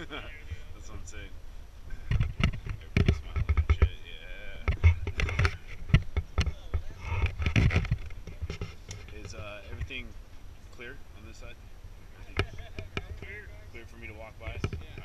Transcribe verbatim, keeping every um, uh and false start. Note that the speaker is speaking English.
That's what I'm saying. Everybody's smiling and shit. Yeah. Is uh, everything clear on this side? Everything clear for me to walk by?